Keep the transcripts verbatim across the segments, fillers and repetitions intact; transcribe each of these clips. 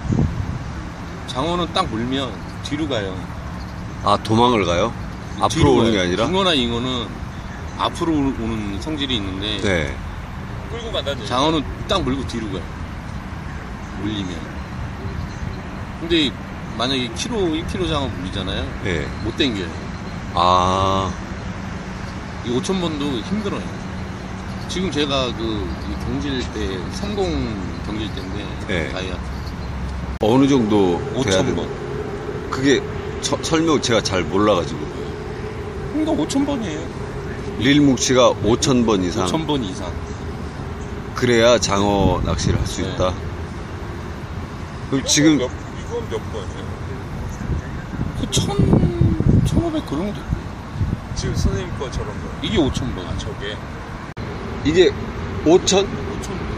장어는 딱 물면 뒤로 가요. 아, 도망을 가요? 앞으로 오는 게 아니라? 붕어나 잉어는 앞으로 오는 성질이 있는데 네. 끌고 간다지. 장어는 딱 물고 뒤로 가요. 물리면. 근데 만약에 키로, 일 킬로그램 장어 물리잖아요. 네. 못 당겨요. 아, 이 오천 번도 힘들어요. 지금 제가 그 경질 때, 삼공 경질 때인데, 네. 다이아. 어느 정도 돼야 오천 되나? 번. 그게 서, 설명 제가 잘 몰라가지고. 그러니까 오천 번이에요. 릴 뭉치가 오천 번 이상. 오천 번 이상. 그래야 장어 낚시를 할 수 네. 있다. 그럼 지금 몇, 이건 몇 번이에요? 그 천, 천오백 그런 거. 지금 선생님 거처럼 거. 이게 오천 번. 아, 저게. 이게 오천? 오천 번.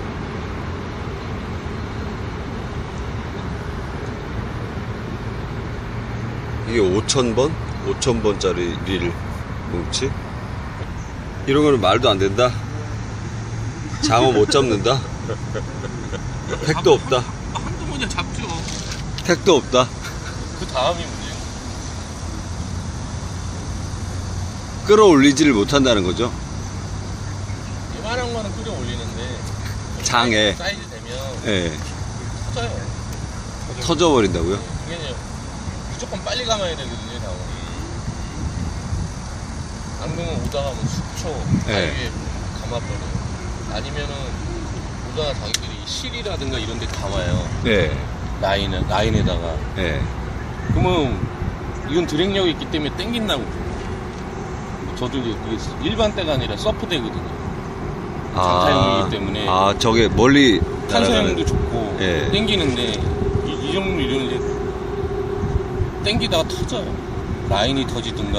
이게 오천 번? 오천 번짜리 릴 뭉치? 이런 거는 말도 안 된다. 장어 못 잡는다. 택도 없다. 한두 번이야 잡죠. 택도 없다. 그 다음이 문제예요. 끌어올리지를 못한다는 거죠. 이만한 거는 끌어올리는데 장에. 사이즈 되면 예. 터져요. 터져버린다고요? 이게 무조건 빨리 감아야 되거든요, 장어. 안 그러면 오다가 뭐 숙초, 네. 바위에 감아버려요. 아니면은 오다가 자기들이 실이라든가 이런 데 감아요. 예. 라인에, 라인에다가. 예. 그러면 이건 드랙력이 있기 때문에 땡긴다고. 저도 이제 이게 일반 때가 아니라 서프대거든요. 장타용이기 때문에. 아, 저게 멀리 탄소형도 날아가는- 좋고 예. 땡기는데 이, 이 정도 이런 이제 땡기다가 터져요. 라인이 터지든가.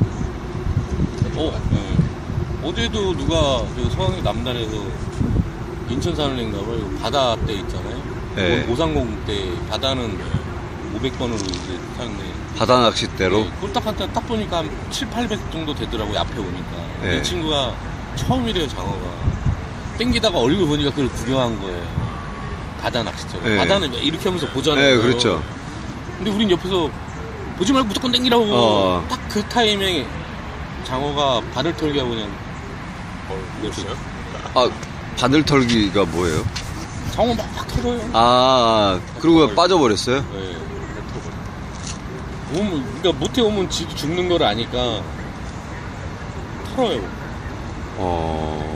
어, 예. 어제도 누가 그 서강이 남단에서 인천 산을인가 봐요. 바다 때 있잖아요. 예. 오삼공 때 바다는 오백 번으로 이제 타는데 바다 낚싯대로. 네, 꿀딱한테 딱 보니까 한 칠팔백 정도 되더라고요. 앞에 오니까. 네. 이 친구가 처음이래요, 장어가. 땡기다가 얼굴 보니까 그걸 구경한 거예요. 바다 낚시처럼. 네. 바다는 이렇게 하면서 보잖아요. 네, 그렇죠. 근데 우린 옆에서 보지 말고 무조건 땡기라고. 어. 딱 그 타이밍에 장어가 발을 털게 하고 그냥 뭘 보셨어요? 아, 바늘털기가 뭐예요? 장어 막, 막 털어요. 아, 그러고 그냥 빠져버렸어요? 네. 오면, 그러니까 못해 오면 지도 죽는 걸 아니까 털어요. 어.